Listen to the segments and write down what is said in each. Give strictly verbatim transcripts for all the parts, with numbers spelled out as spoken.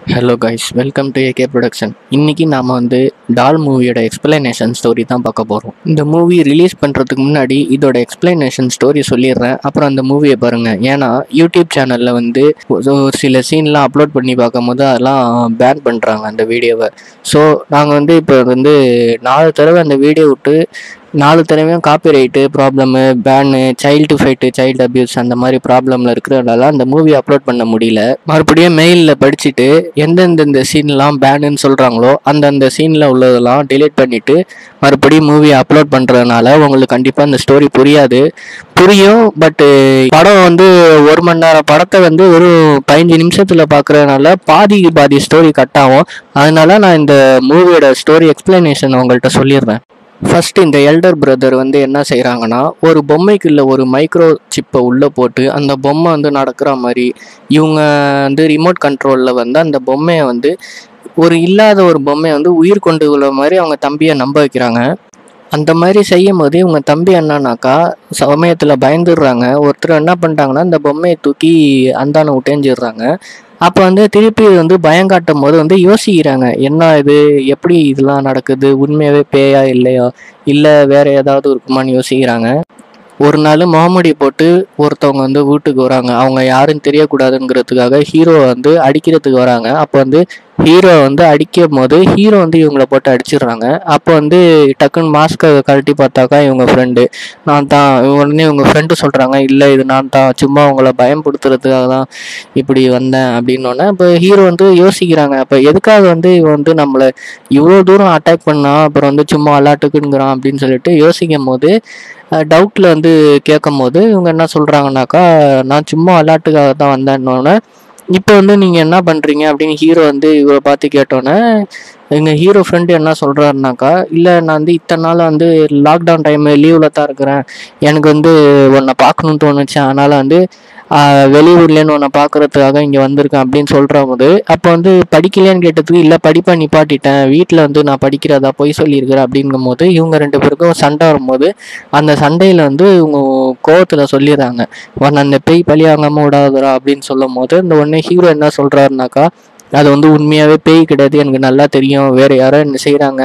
Hello guys, welcome to AK production. இன்னைக்கு நாம் வந்து டால் மூவியோட எக்ஸ்பிளனேஷன் ஸ்டோரி தான் பார்க்க போகிறோம். இந்த மூவி ரிலீஸ் பண்ணுறதுக்கு முன்னாடி இதோட எக்ஸ்பிளனேஷன் ஸ்டோரி சொல்லிடுறேன், அப்புறம் அந்த மூவியை பாருங்கள். ஏன்னா யூடியூப் சேனலில் வந்து ஒரு சில சீன்லாம் அப்லோட் பண்ணி பார்க்கும் போது அதெல்லாம் பேன் பண்ணுறாங்க அந்த வீடியோவை. ஸோ நாங்கள் வந்து இப்போ வந்து நாலு தடவை அந்த வீடியோ விட்டு நாலு தடவையும் copyright problem, ban, child fight, child abuse அந்த மாதிரி ப்ராப்ளமில் இருக்கிறதுனால அந்த மூவி அப்லோட் பண்ண முடியல. மறுபடியும் மெயிலில் படிச்சுட்டு எந்தெந்த சீன்லாம் பேனுன்னு சொல்கிறாங்களோ அந்தந்த சீனில் உள்ளதெல்லாம் டிலீட் பண்ணிவிட்டு மறுபடியும் மூவியை அப்லோட் பண்ணுறதுனால உங்களுக்கு கண்டிப்பாக அந்த ஸ்டோரி புரியாது. புரியும், பட்டு படம் வந்து ஒரு மணி நேரம் படத்தை வந்து ஒரு பதினஞ்சு நிமிஷத்தில் பார்க்குறதுனால பாதி பாதி ஸ்டோரி கட் ஆகும். அதனால நான் இந்த மூவியோட ஸ்டோரி எக்ஸ்பிளனேஷன் உங்கள்கிட்ட சொல்லிடுறேன். ஃபர்ஸ்ட் இந்த எல்டர் பிரதர் வந்து என்ன செய்கிறாங்கன்னா, ஒரு பொம்மைக்குள்ள ஒரு மைக்ரோ சிப்பை உள்ளே போட்டு அந்த பொம்மை வந்து நடக்கிற மாதிரி இவங்க வந்து ரிமோட் கண்ட்ரோலில் வந்து அந்த பொம்மையை வந்து ஒரு இல்லாத ஒரு பொம்மையை வந்து உயிர் கொண்டு உள்ள மாதிரி அவங்க தம்பியை நம்ப வைக்கிறாங்க. அந்த மாதிரி செய்யும் போது இவங்க தம்பி என்னன்னாக்கா சமயத்தில் பயந்துடுறாங்க. ஒருத்தர் என்ன பண்ணிட்டாங்கன்னா இந்த பொம்மையை தூக்கி அந்தான விட்டேஞ்சிடுறாங்க. அப்போ வந்து திருப்பி வந்து பயம் காட்டும் போது வந்து யோசிக்கிறாங்க, என்ன இது, எப்படி இதெல்லாம் நடக்குது, உண்மையாகவே பேயா இல்லையா, இல்லை வேற ஏதாவது இருக்குமான்னு யோசிக்கிறாங்க. ஒரு நாள் முகமூடி போட்டு ஒருத்தவங்க வந்து வீட்டுக்கு வராங்க. அவங்க யாருன்னு தெரியக்கூடாதுங்கிறதுக்காக ஹீரோ வந்து அடிக்கிறதுக்கு வராங்க. அப்போ வந்து ஹீரோ வந்து அடிக்கும் போது ஹீரோ வந்து இவங்களை போட்டு அடிச்சிடுறாங்க. அப்போ வந்து டக்குன்னு மாஸ்கை கழட்டி பார்த்தாக்கா இவங்க ஃப்ரெண்டு நான் தான். உடனே இவங்க ஃப்ரெண்டு சொல்கிறாங்க, இல்லை இது நான் தான், சும்மா உங்களை பயன்படுத்துறதுக்காக தான் இப்படி வந்தேன் அப்படின்னோடனே இப்போ ஹீரோ வந்து யோசிக்கிறாங்க, அப்போ எதுக்காக வந்து இவன் வந்து நம்மளை இவ்வளோ தூரம் அட்டாக் பண்ணான், அப்புறம் வந்து சும்மா விளாட்டுக்குங்கிறான் அப்படின்னு சொல்லிட்டு யோசிக்கும் போது டவுட்டில் வந்து கேட்கும் போது இவங்க என்ன சொல்கிறாங்கனாக்கா, நான் சும்மா விளாட்டுக்காக தான் வந்தேன்னொன்னே இப்போ வந்து நீங்கள் என்ன பண்ணுறீங்க அப்படின்னு ஹீரோ வந்து இவரை பார்த்து கேட்டோன்னே எங்கள் ஹீரோ ஃப்ரெண்டு என்ன சொல்கிறாருனாக்கா, இல்லை நான் வந்து இத்தனை நாள் வந்து லாக்டவுன் டைமு லீவில் தான் இருக்கிறேன், எனக்கு வந்து உன்னை பார்க்கணுன்னு தோணுச்சு, அதனால் வந்து வெளியூர்லேருந்து உன்னை பார்க்குறதுக்காக இங்கே வந்திருக்கேன் அப்படின்னு சொல்கிற போது அப்போ வந்து படிக்கலையான்னு கேட்டதுக்கு இல்லை படிப்பை நிப்பாட்டிட்டேன், வீட்டில் வந்து நான் படிக்கிறதா பொய் சொல்லியிருக்கிறேன் அப்படிங்கும் போது இவங்க ரெண்டு பேருக்கும் சண்டை வரும்போது அந்த சண்டையில் வந்து இவங்க கோவத்தில் சொல்லிடுறாங்க, உன்னை அந்த பேய் பழி வாங்காமல் விடாதரா அப்படின்னு சொல்லும் போது இந்த உடனே ஹீரோ என்ன சொல்கிறாருனாக்கா, அது வந்து உண்மையாகவே பேய் கிடையாது, எனக்கு நல்லா தெரியும், வேறு யாரோ என்ன செய்கிறாங்க,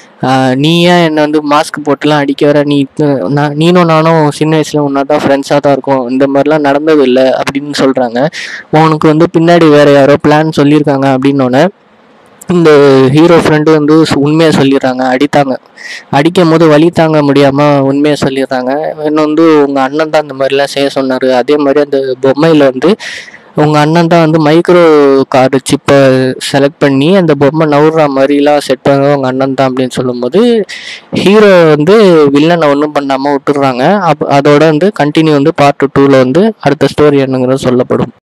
நீ ஏன் என்னை வந்து மாஸ்க் போட்டுலாம் அடிக்க வர, நீ நான் நீனும் நானும் சின்ன வயசில் ஒன்றா தான் ஃப்ரெண்ட்ஸாக தான் இருக்கும், இந்த மாதிரிலாம் நடந்தது இல்லை அப்படின்னு சொல்கிறாங்க. உனக்கு வந்து பின்னாடி வேறு யாரோ பிளான் சொல்லியிருக்காங்க அப்படின்னோடனே இந்த ஹீரோ ஃப்ரெண்டு வந்து உண்மையை சொல்லிடுறாங்க. அடித்தாங்க அடிக்கும் போது வலி தாங்க முடியாமல் உண்மையை சொல்லிடுறாங்க. இன்னும் வந்து உங்கள் அண்ணன் தான் இந்த மாதிரிலாம் செய்ய சொன்னார், அதே மாதிரி அந்த பொம்மையில் வந்து உங்கள் அண்ணன் தான் வந்து மைக்ரோ கார்டு சிப்பை செலக்ட் பண்ணி அந்த பொம்மை நவுற மாதிரிலாம் செட் பண்ண உங்கள் அண்ணன் தான் அப்படின்னு சொல்லும்போது ஹீரோ வந்து வில்லனை ஒன்றும் பண்ணாமல் விட்டுடுறாங்க. அப் அதோட வந்து கண்டினியூ வந்து பார்ட் டூவில் வந்து அடுத்த ஸ்டோரி என்னங்கிறது சொல்லப்படும்.